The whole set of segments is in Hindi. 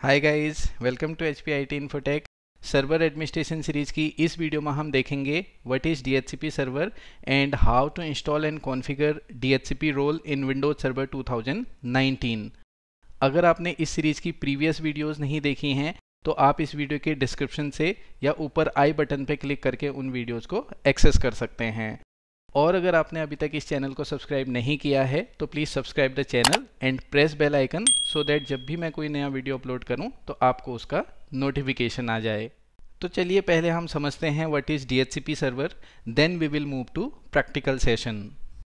Hi guys, welcome to HP IT infotech. Server administration series की इस वीडियो में हम देखेंगे what is DHCP server and how to install and configure DHCP role in Windows server 2019। अगर आपने इस सीरीज़ की प्रीवियस वीडियोस नहीं देखी हैं तो आप इस वीडियो के डिस्क्रिप्शन से या ऊपर आई बटन पर क्लिक करके उन वीडियोज़ को एक्सेस कर सकते हैं। और अगर आपने अभी तक इस चैनल को सब्सक्राइब नहीं किया है तो please subscribe the channel and press bell icon so that जब भी मैं कोई नया वीडियो अपलोड करूं तो आपको उसका नोटिफिकेशन आ जाए। तो चलिए पहले हम समझते हैं what is DHCP server, then we will move to practical session.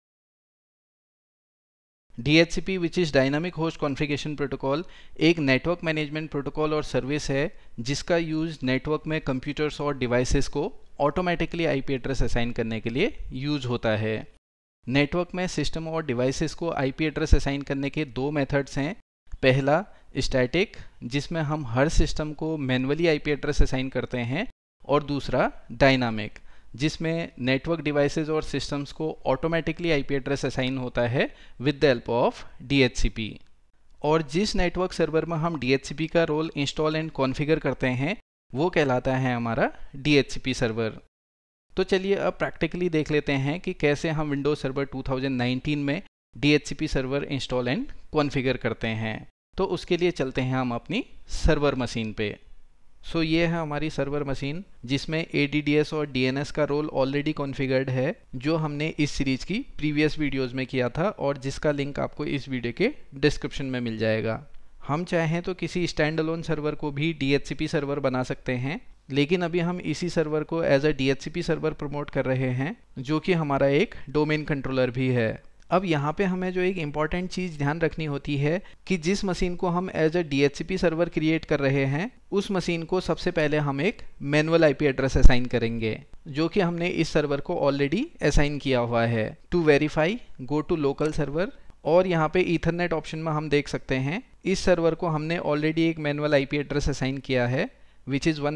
DHCP which is dynamic host configuration protocol एक नेटवर्क मैनेजमेंट प्रोटोकॉल और सर्विस है जिसका यूज़ नेटवर्क में कंप्यूटर्स और डिवाइसेस को ऑटोमेटिकली IP एड्रेस असाइन करने के लिए यूज़ होता है। नेटवर्क में सिस्टम और डिवाइसेस को IP एड्रेस असाइन करने के दो मेथड्स हैं। पहला स्टैटिक, जिसमें हम हर सिस्टम को मैन्युअली IP एड्रेस असाइन करते हैं, और दूसरा डायनामिक, जिसमें नेटवर्क डिवाइसेस और सिस्टम्स को ऑटोमेटिकली IP एड्रेस असाइन होता है with the help of DHCP। और जिस नेटवर्क सर्वर में हम DHCP का रोल इंस्टॉल एंड कॉन्फ़िगर करते हैं वो कहलाता है हमारा DHCP सर्वर। तो चलिए अब प्रैक्टिकली देख लेते हैं कि कैसे हम विंडोज सर्वर 2019 में DHCP server install and configure करते हैं। तो उसके लिए चलते हैं हम अपनी सर्वर मशीन पे। सो ये है हमारी सर्वर मशीन जिसमें ADDS और DNS का रोल ऑलरेडी कॉन्फ़िगर्ड है, जो हमने इस सीरीज़ की प्रीवियस वीडियोज़ में किया था और जिसका लिंक आपको इस वीडियो के डिस्क्रिप्शन में मिल जाएगा। हम चाहें तो किसी स्टैंड अलोन सर्वर को भी DHCP सर्वर बना सकते हैं, लेकिन अभी हम इसी सर्वर को as a DHCP server promote कर रहे हैं, जो कि हमारा एक डोमेन कंट्रोलर भी है। अब यहाँ पे हमें जो एक इम्पॉर्टेंट चीज़ ध्यान रखनी होती है कि जिस मशीन को हम as a DHCP server create कर रहे हैं उस मशीन को सबसे पहले हम एक मैनुअल IP एड्रेस असाइन करेंगे, जो कि हमने इस सर्वर को ऑलरेडी असाइन किया हुआ है। To verify go to local server, और यहाँ पे ईथरनेट ऑप्शन में हम देख सकते हैं इस सर्वर को हमने ऑलरेडी एक मैनुअल IP एड्रेस असाइन किया है विच इज़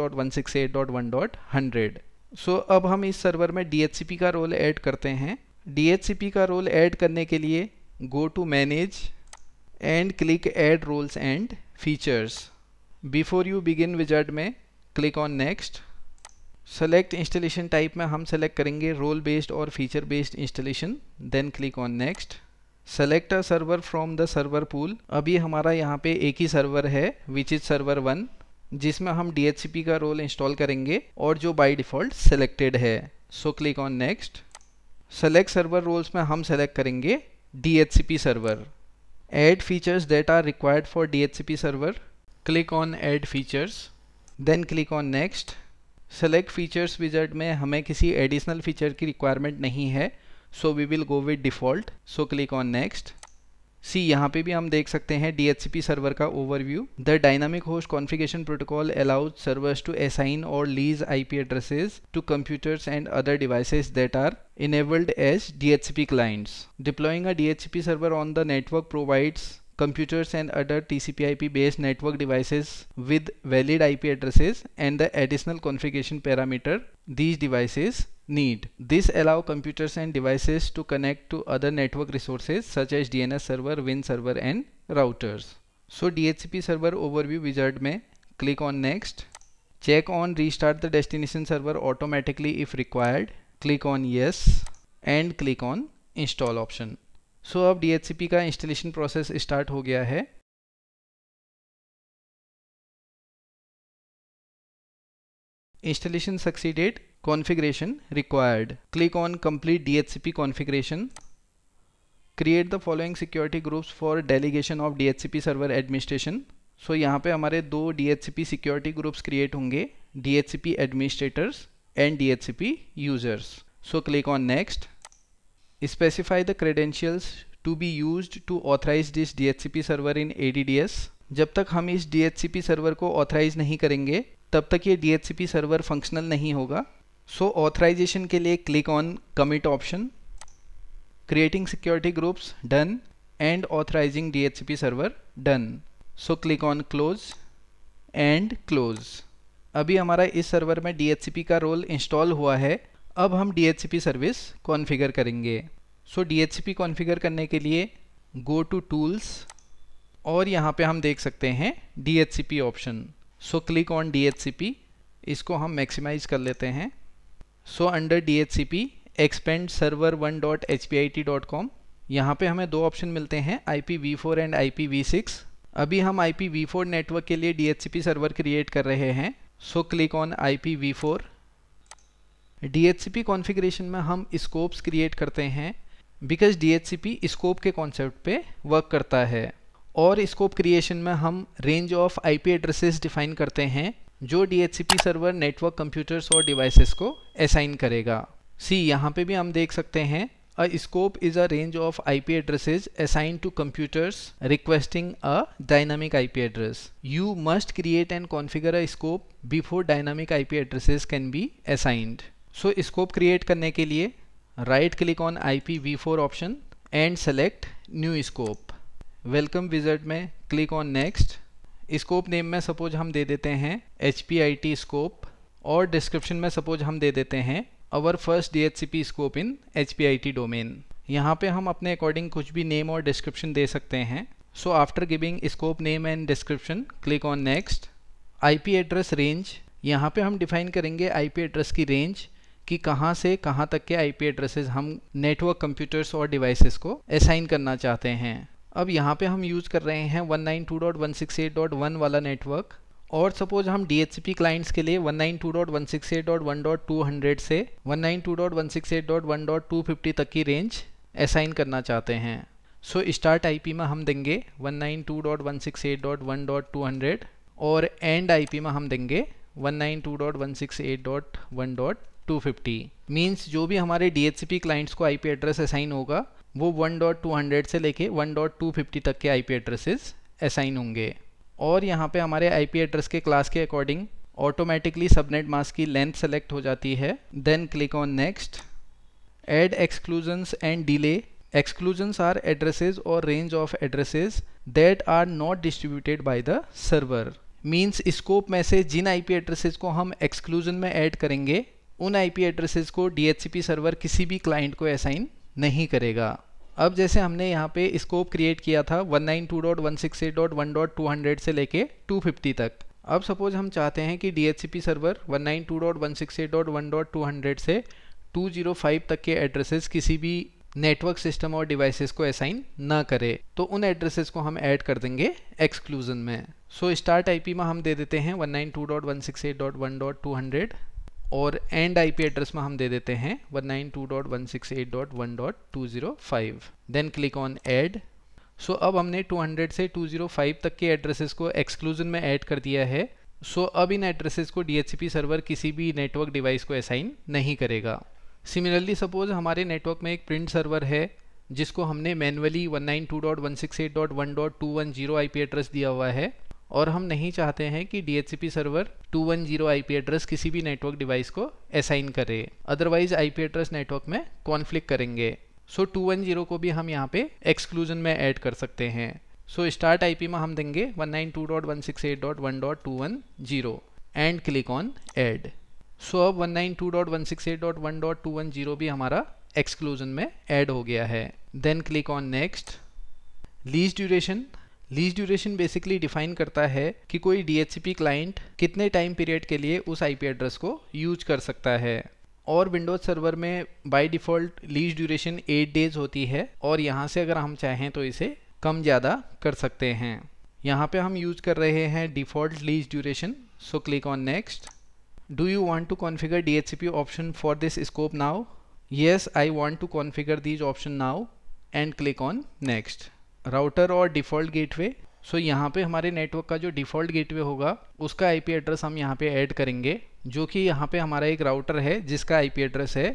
192.168.1.100। सो अब हम इस सर्वर में DHCP का रोल ऐड करते हैं। DHCP का रोल ऐड करने के लिए go to manage and click add roles and features. Before you begin wizard में click on next. Select installation type में हम सेलेक्ट करेंगे रोल बेस्ड और feature based installation, then click on next. Select a server from the server pool. अभी हमारा यहाँ पे एक ही सर्वर है विच इज़ सर्वर 1, जिसमें हम DHCP का रोल इंस्टॉल करेंगे और जो बाय डिफ़ॉल्ट सेलेक्टेड है। So click on next. Select server roles में हम सेलेक्ट करेंगे DHCP server. Add features that are required for DHCP server, click on add features, then click on next. Select features wizard में हमें किसी एडिशनल फीचर की रिक्वायरमेंट नहीं है, so we will go with default. So click on next. See यहाँ पे भी हम देख सकते हैं DHCP सर्वर का overview. The dynamic host configuration protocol allows servers to assign और lease IP addresses to computers and other devices that are enabled as DHCP clients. Deploying a DHCP server on the network provides computers and other TCP/IP based network devices with valid IP addresses and the additional configuration parameter these devices need. This allow computers and devices to connect to other network resources such as DNS server, WIN server and routers. So DHCP server overview wizard में click on next. Check on restart the destination server automatically if required. Click on yes and click on install option. So अब DHCP का इंस्टॉलेशन प्रोसेस स्टार्ट हो गया है। Installation succeeded. Configuration required. Click on complete DHCP configuration. Create the following security groups for delegation of DHCP server administration. So यहाँ पे हमारे दो DHCP security groups create होंगे, DHCP administrators and DHCP users. So click on next. Specify the credentials to be used to authorize this DHCP server in ADDS. जब तक हम इस DHCP सर्वर को ऑथराइज नहीं करेंगे तब तक ये DHCP सर्वर फंक्शनल नहीं होगा। सो ऑथराइजेशन के लिए click on commit option. Creating security groups done and authorizing DHCP server done. So click on close and close. अभी हमारा इस सर्वर में DHCP का रोल इंस्टॉल हुआ है। अब हम DHCP सर्विस कॉन्फ़िगर करेंगे। सो DHCP कॉन्फ़िगर करने के लिए गो टू टूल्स और यहाँ पे हम देख सकते हैं DHCP option. So click on DHCP, इसको हम मैक्सिमाइज कर लेते हैं। So under DHCP expand server 1.hpit.com, यहाँ पे हमें दो ऑप्शन मिलते हैं, IPv4 एंड IPv6। अभी हम IPv4 नेटवर्क के लिए DHCP सर्वर क्रिएट कर रहे हैं। So click on IPv4। DHCP configuration में हम स्कोप्स क्रिएट करते हैं बिकॉज DHCP स्कोप के कॉन्सेप्ट पे वर्क करता है। और स्कोप क्रिएशन में हम range of IP addresses define करते हैं जो DHCP सर्वर नेटवर्क कंप्यूटर्स और डिवाइसेस को असाइन करेगा। यहाँ पे भी हम देख सकते हैं A scope is a range of IP addresses assigned to computers requesting a dynamic IP address. You must create and configure a scope before dynamic IP addresses can be assigned. So scope create करने के लिए right click on IPv4 option and select new scope. Welcome wizard में click on next. Scope name में suppose हम दे देते हैं HPIT scope और description में suppose हम दे देते हैं our first DHCP scope in HPIT domain. यहाँ पे हम अपने अकॉर्डिंग कुछ भी नेम और डिस्क्रिप्शन दे सकते हैं। So after giving scope name and description click on next. IP address range, यहाँ पे हम डिफाइन करेंगे IP एड्रेस की रेंज कि कहाँ से कहाँ तक के IP एड्रेसेस हम नेटवर्क कंप्यूटर्स और डिवाइसेस को असाइन करना चाहते हैं। अब यहाँ पे हम यूज़ कर रहे हैं 192.168.1 वाला नेटवर्क और सपोज हम DHCP क्लाइंट्स के लिए 192.168.1.200 से 192.168.1.250 तक की रेंज असाइन करना चाहते हैं। सो स्टार्ट IP में हम देंगे 192.168.1.200 और एंड IP में हम देंगे 192.168.1.250। मीन्स जो भी हमारे DHCP क्लाइंट्स को IP एड्रेस असाइन होगा वो 1.200 से लेके 1.250 तक के IP एड्रेसेस असाइन होंगे। और यहाँ पे हमारे IP एड्रेस के क्लास के अकॉर्डिंग ऑटोमेटिकली सबनेट मास्क की लेंथ सेलेक्ट हो जाती है। Then click on next. Add exclusions and delay. Exclusions are addresses और range of addresses that are not distributed by the server. Means scope में से जिन IP एड्रेसेस को हम एक्सक्लूजन में ऐड करेंगे उन IP एड्रेसेस को DHCP सर्वर किसी भी क्लाइंट को असाइन नहीं करेगा। अब जैसे हमने यहाँ पे स्कोप क्रिएट किया था 192.168.1.200 से लेके 250 तक। अब सपोज हम चाहते हैं कि DHCP सर्वर 192.168.1.200 से 205 तक के एड्रेसेस किसी भी नेटवर्क सिस्टम और डिवाइसेस को असाइन ना करे, तो उन एड्रेसेस को हम ऐड कर देंगे एक्सक्लूजन में। सो स्टार्ट IP में हम दे देते हैं 192.168.1.200 और एंड IP एड्रेस में हम दे देते हैं 192.168.1.205। Then click on add. So अब हमने 200 से 205 तक के एड्रेसेस को एक्सक्लूजन में ऐड कर दिया है। सो अब इन एड्रेसेस को DHCP सर्वर किसी भी नेटवर्क डिवाइस को असाइन नहीं करेगा। सिमिलरली सपोज हमारे नेटवर्क में एक प्रिंट सर्वर है जिसको हमने मैनुअली 192.168.1.210 IP एड्रेस दिया हुआ है और हम नहीं चाहते हैं कि DHCP सर्वर 210 IP एड्रेस किसी भी नेटवर्क डिवाइस को असाइन करे, अदरवाइज IP एड्रेस नेटवर्क में कॉन्फ्लिक्ट करेंगे। सो 210 को भी हम यहाँ पे एक्सक्लूजन में ऐड कर सकते हैं। सो स्टार्ट IP में हम देंगे 192.168.1.210 and click on add. So अब 192.168.1.210 भी हमारा एक्सक्लूजन में ऐड हो गया है। Then click on next. Lease duration. Lease duration basically define करता है कि कोई DHCP क्लाइंट कितने टाइम पीरियड के लिए उस IP एड्रेस को यूज कर सकता है। और विंडोज सर्वर में by default lease duration 8 days होती है और यहाँ से अगर हम चाहें तो इसे कम ज़्यादा कर सकते हैं। यहाँ पे हम यूज कर रहे हैं default lease duration. So click on next. Do you want to configure DHCP option for this scope now? Yes, I want to configure these option now and click on next. Router और डिफ़ॉल्ट गेटवे। सो यहाँ पे हमारे नेटवर्क का जो डिफ़ॉल्ट गेटवे होगा उसका IP एड्रेस हम यहाँ पे ऐड करेंगे, जो कि यहाँ पे हमारा एक राउटर है जिसका IP एड्रेस है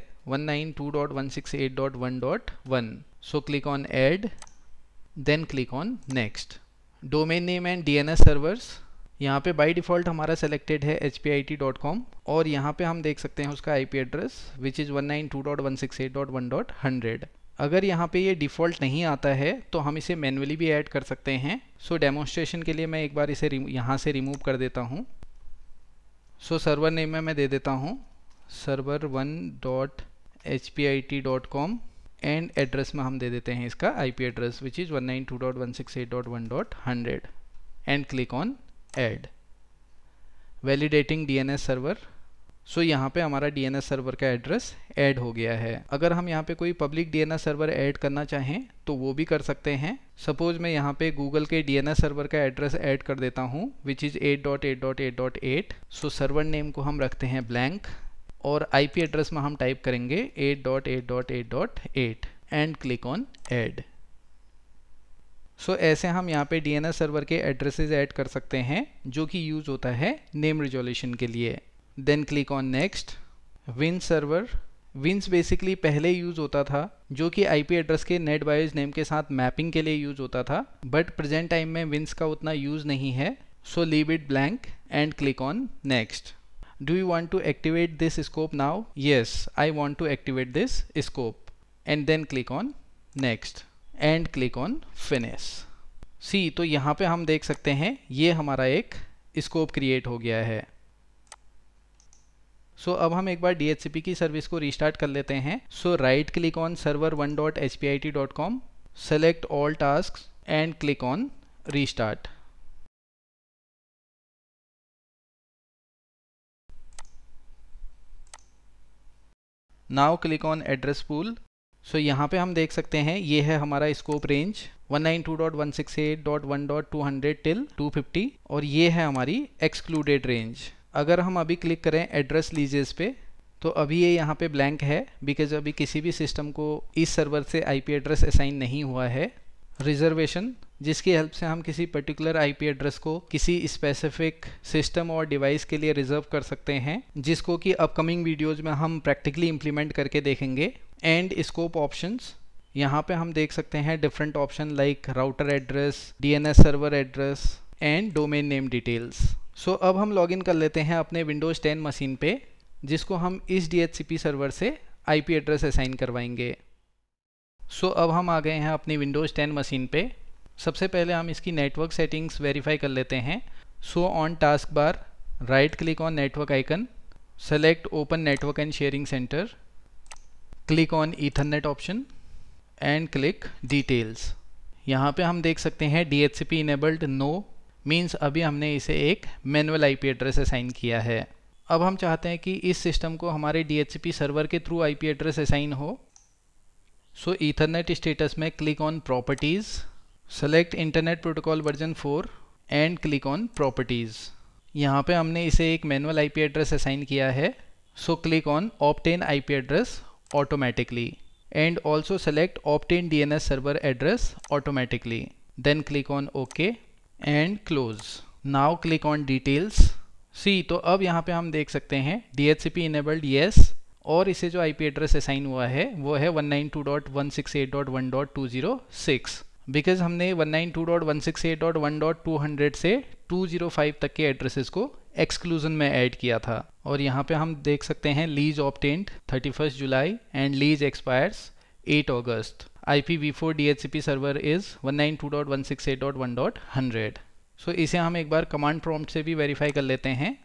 192.168.1.1। So click on add, then click on next. Domain name and DNS servers. यहाँ पे बाय डिफ़ॉल्ट हमारा सेलेक्टेड है hpit.com और यहाँ पे हम देख सकते हैं उसका IP एड्रेस विच इज़ 192.168.1.100। अगर यहाँ पे ये डिफ़ॉल्ट नहीं आता है तो हम इसे मैन्युअली भी ऐड कर सकते हैं। सो डेमोन्स्ट्रेशन के लिए मैं एक बार इसे यहाँ से रिमूव कर देता हूँ। सो सर्वर नेम में मैं दे देता हूँ server1.hpit.com एंड एड्रेस में हम दे देते हैं इसका IP address which is 192.168.1.100 and click on add. Validating DNS server. So यहाँ पे हमारा डीएनएस सर्वर का एड्रेस ऐड हो गया है। अगर हम यहाँ पे कोई पब्लिक डीएनएस सर्वर ऐड करना चाहें तो वो भी कर सकते हैं। सपोज मैं यहाँ पे गूगल के डीएनएस सर्वर का एड्रेस ऐड कर देता हूँ which is 8.8.8.8। So server name को हम रखते हैं ब्लैंक और आईपी एड्रेस में हम टाइप करेंगे 8.8.8.8 and click on add. So ऐसे हम यहाँ पे डीएनएस सर्वर के एड्रेसेस ऐड कर सकते हैं जो कि यूज़ होता है नेम रिजोल्यूशन के लिए। Then click on next. विंस सर्वर। विंस बेसिकली पहले यूज़ होता था जो कि आईपी एड्रेस के नेट बायोस नेम के साथ मैपिंग के लिए यूज़ होता था, बट प्रेजेंट टाइम में विंस का उतना यूज़ नहीं है। So leave it blank and click on next. Do you want to activate this scope now? Yes, I want to activate this scope. And then click on next and click on finish. See, तो यहाँ पे हम देख सकते हैं ये हमारा एक स्कोप क्रिएट हो गया है। सो अब हम एक बार DHCP की सर्विस को रीस्टार्ट कर लेते हैं। So right click on server1.hpit.com, select all tasks and click on restart. Now click on address pool. So यहाँ पे हम देख सकते हैं ये है हमारा स्कोप रेंज 192.168.1.200 टिल 250 और ये है हमारी एक्सक्लूडेड रेंज। अगर हम अभी क्लिक करें एड्रेस लीजेस पे तो अभी ये यहाँ पे ब्लैंक है बिकॉज अभी किसी भी सिस्टम को इस सर्वर से आईपी एड्रेस असाइन नहीं हुआ है। रिजर्वेशन, जिसकी हेल्प से हम किसी पर्टिकुलर आईपी एड्रेस को किसी स्पेसिफिक सिस्टम और डिवाइस के लिए रिजर्व कर सकते हैं, जिसको कि अपकमिंग वीडियोज़ में हम प्रैक्टिकली इम्प्लीमेंट करके देखेंगे। एंड स्कोप ऑप्शंस, यहाँ पे हम देख सकते हैं different option like router address, DNS server address and domain name details. So अब हम लॉगिन कर लेते हैं अपने विंडोज़ 10 मशीन पे जिसको हम इस DHCP सर्वर से आईपी एड्रेस असाइन करवाएंगे। सो अब हम आ गए हैं अपनी विंडोज़ 10 मशीन पे। सबसे पहले हम इसकी नेटवर्क सेटिंग्स वेरीफाई कर लेते हैं। So on task bar right click on network icon, select open network and sharing centre, click on Ethernet option and click details. यहाँ पे हम देख सकते हैं DHCP इनेबल्ड नो, मीन्स अभी हमने इसे एक मैनुअल आईपी एड्रेस असाइन किया है। अब हम चाहते हैं कि इस सिस्टम को हमारे DHCP सर्वर के थ्रू आईपी एड्रेस असाइन हो। सो ईथरनेट स्टेटस में click on properties, select internet protocol version 4 and click on properties. यहाँ पे हमने इसे एक मैनुअल आईपी एड्रेस असाइन किया है। So click on obtain IP address automatically and also select obtain DNS server address automatically. Then click on okay and close. Now click on details. See, तो अब यहाँ पे हम देख सकते हैं DHCP इनेबल्ड येस, और इसे जो आईपी एड्रेस असाइन हुआ है वो है 192.168.1.206। बिकॉज हमने 192.168.1.200 से 205 तक के एड्रेसेस को एक्सक्लूजन में ऐड किया था। और यहाँ पे हम देख सकते हैं lease obtained 31 July and lease expires 8 August. IPv4 DHCP server is 192.168.1.100। So इसे हम एक बार कमांड प्रॉम्प्ट से भी वेरीफाई कर लेते हैं।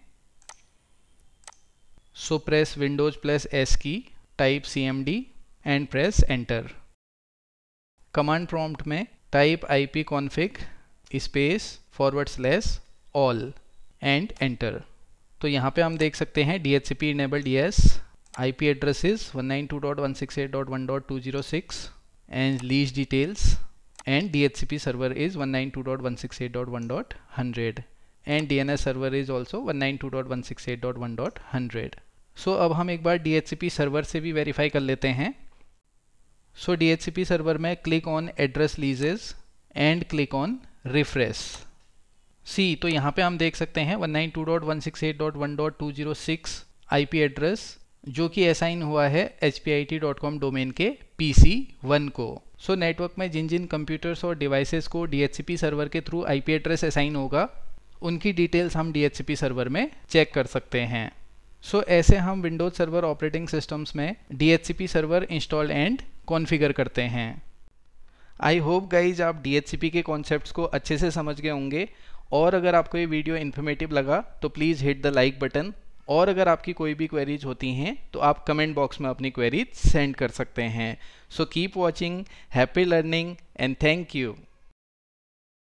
So press Windows plus S key, type CMD and press enter. Command prompt में type ipconfig space /all and enter. तो यहाँ पे हम देख सकते हैं DHCP enabled yes, IP address is 192.168.1.206 and lease details and DHCP server is 192.168.1.100 and DNS server is also 192.168.1.100। So अब हम एक बार DHCP सर्वर से भी वेरीफाई कर लेते हैं। सो DHCP सर्वर में click on address leases and click on refresh. See, तो यहाँ पे हम देख सकते हैं 192.168.1.206 IP एड्रेस जो कि असाइन हुआ है hpit.com डोमेन के PC1 को। सो नेटवर्क में जिन जिन कंप्यूटर्स और डिवाइसेस को DHCP सर्वर के थ्रू आईपी एड्रेस असाइन होगा उनकी डिटेल्स हम DHCP सर्वर में चेक कर सकते हैं। सो ऐसे हम विंडोज सर्वर ऑपरेटिंग सिस्टम्स में DHCP server install and configure करते हैं। आई होप गाइज आप DHCP के कॉन्सेप्ट्स को अच्छे से समझ गए होंगे, और अगर आपको ये वीडियो इन्फॉर्मेटिव लगा तो please hit the like button और अगर आपकी कोई भी क्वेरीज होती हैं तो आप कमेंट बॉक्स में अपनी क्वेरीज सेंड कर सकते हैं। So keep watching, happy learning and thank you.